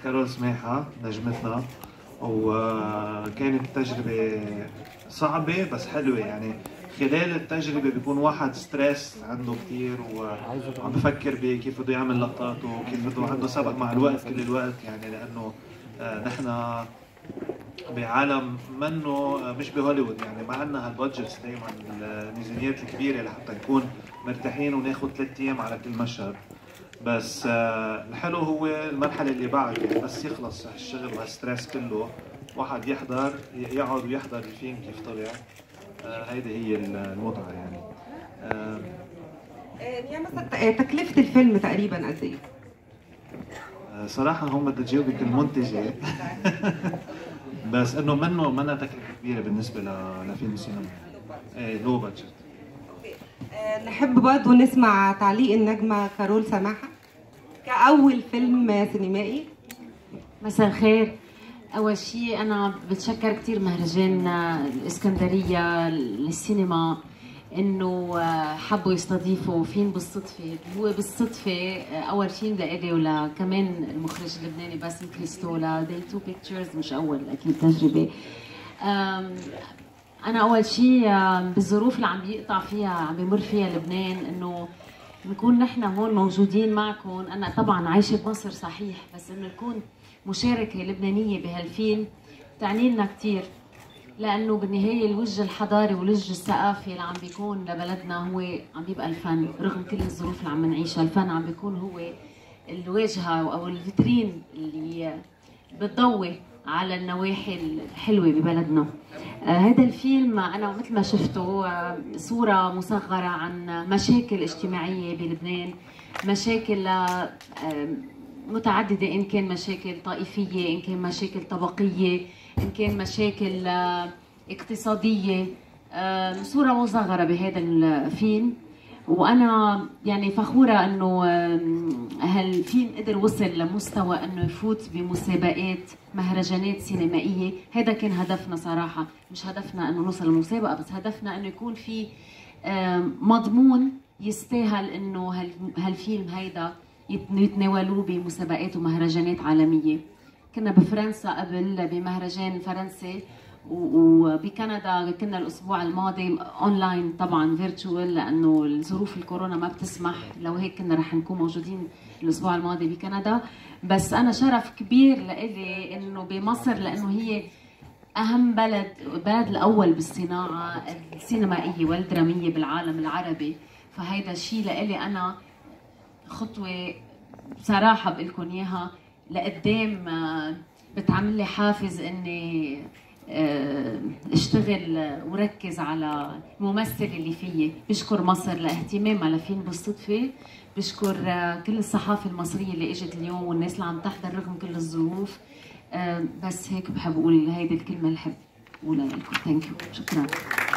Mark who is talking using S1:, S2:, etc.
S1: كارول سماحة نجمتنا، وكانت تجربة صعبة بس حلوة. يعني خلال التجربة بيكون واحد ستريس عنده كثير وعم بفكر بكيف بده يعمل لقطاته وكيف بده عنده سبق مع الوقت كل الوقت. يعني لأنه نحن بعالم منه مش بهوليوود، يعني ما عندنا هالبادجتس دائما الميزانيات الكبيرة لحتى نكون مرتاحين وناخذ 3 أيام على كل مشهد. بس الحلو هو المرحلة اللي بعد، يعني بس يخلص هالشغل وهالستريس كله واحد يقعد ويحضر الفيلم كيف طلع. هيدي هي المتعة يعني.
S2: يعني مثلا تكلفة الفيلم تقريبا قد ايه؟
S1: صراحة هم بدها تجاوبك المنتجة بس انه منها تكلفة كبيرة بالنسبة لفيلم سينما. لو بادجت.
S2: نحب برضه نسمع تعليق النجمة كارول سماحة كأول فيلم سينمائي.
S3: مساء الخير. أول شيء أنا بتشكر كثير مهرجان الإسكندرية للسينما إنه حبوا يستضيفوا فيلم بالصدفة. هو بالصدفة أول فيلم لإلي وكمان المخرج اللبناني باسم كريستولا. They two pictures مش أول أكيد تجربة. أنا أول شيء بالظروف اللي عم بيقطع فيها عم بمر فيها لبنان إنه نكون نحن هون موجودين معكم. أنا طبعا عايشة بمصر صحيح، بس إنه نكون مشاركة لبنانية بهالفيلم تعني لنا كثير، لأنه بالنهاية الوجه الحضاري والوجه الثقافي اللي عم بيكون لبلدنا هو عم بيبقى الفن. رغم كل الظروف اللي عم نعيشها الفن عم بيكون هو الواجهة أو الفترين اللي بتضوي على النواحي الحلوة ببلدنا. هذا الفيلم أنا مثل ما شفته صورة مصغرة عن مشاكل اجتماعية بلبنان، مشاكل متعددة، إن كان مشاكل طائفية، إن كان مشاكل طبقية، إن كان مشاكل اقتصادية. صورة مصغرة بهذا الفيلم، وأنا يعني فخورة إنه هالفيلم قدر وصل لمستوى إنه يفوت بمسابقات مهرجانات سينمائية. هذا كان هدفنا صراحة، مش هدفنا إنه نوصل للمسابقة، بس هدفنا إنه يكون في مضمون يستاهل إنه هالفيلم هيدا يتناولوه بمسابقات ومهرجانات عالمية. كنا بفرنسا قبل بمهرجان فرنسي، وبكندا كنا الاسبوع الماضي اونلاين طبعا فيرتشوال لانه ظروف الكورونا ما بتسمح. لو هيك كنا رح نكون موجودين الاسبوع الماضي بكندا. بس انا شرف كبير لإلي انه بمصر، لانه هي اهم بلد الاول بالصناعه السينمائيه والدراميه بالعالم العربي. فهيدا الشيء لإلي انا خطوه بصراحه بقول لكم اياها لقدام، بتعمل لي حافز اني اشتغل وركز على الممثل اللي فيي. بشكر مصر لاهتمامها لفيلم بالصدفه، بشكر كل الصحافه المصريه اللي اجت اليوم والناس اللي عم تحضر رغم كل الظروف. بس هيك بحب اقول هيدي الكلمه اللي بحب اقولها لكم. ثانك يو، شكرا.